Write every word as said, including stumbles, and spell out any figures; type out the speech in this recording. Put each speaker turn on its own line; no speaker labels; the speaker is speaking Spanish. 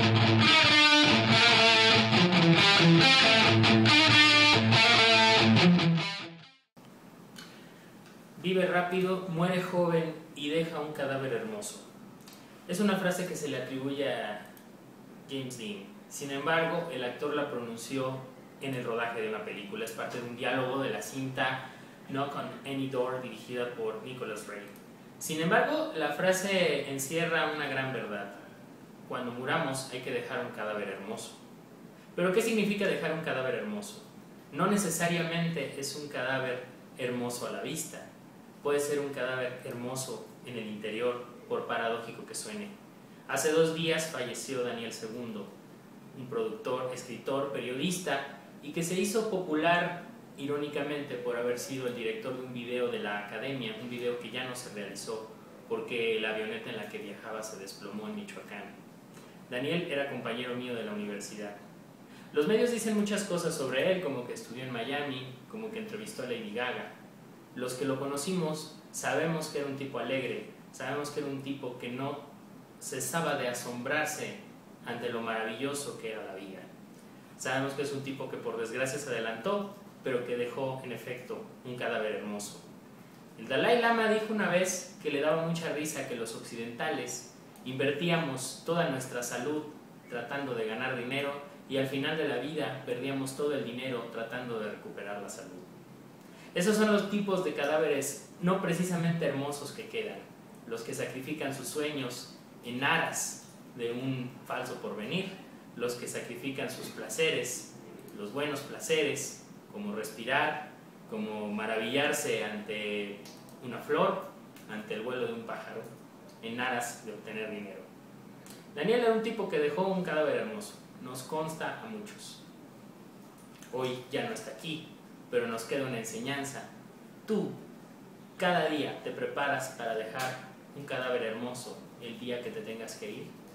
Vive rápido, muere joven y deja un cadáver hermoso. Es una frase que se le atribuye a James Dean. Sin embargo, el actor la pronunció en el rodaje de una película. Es parte de un diálogo de la cinta Knock on Any Door, dirigida por Nicholas Ray. Sin embargo, la frase encierra una gran verdad. Cuando muramos hay que dejar un cadáver hermoso. ¿Pero qué significa dejar un cadáver hermoso? No necesariamente es un cadáver hermoso a la vista. Puede ser un cadáver hermoso en el interior, por paradójico que suene. Hace dos días falleció Daniel segundo, un productor, escritor, periodista, y que se hizo popular, irónicamente, por haber sido el director de un video de la Academia, un video que ya no se realizó porque la avioneta en la que viajaba se desplomó en Michoacán. Daniel era compañero mío de la universidad. Los medios dicen muchas cosas sobre él, como que estudió en Miami, como que entrevistó a Lady Gaga. Los que lo conocimos sabemos que era un tipo alegre, sabemos que era un tipo que no cesaba de asombrarse ante lo maravilloso que era la vida. Sabemos que es un tipo que por desgracia se adelantó, pero que dejó en efecto un cadáver hermoso. El Dalai Lama dijo una vez que le daba mucha risa que los occidentales invertíamos toda nuestra salud tratando de ganar dinero y al final de la vida perdíamos todo el dinero tratando de recuperar la salud. Esos son los tipos de cadáveres no precisamente hermosos que quedan, los que sacrifican sus sueños en aras de un falso porvenir, los que sacrifican sus placeres, los buenos placeres, como respirar, como maravillarse ante una flor, ante el vuelo de un pájaro, en aras de obtener dinero. Daniel era un tipo que dejó un cadáver hermoso, nos consta a muchos. Hoy ya no está aquí, pero nos queda una enseñanza. Tú, cada día te preparas para dejar un cadáver hermoso el día que te tengas que ir.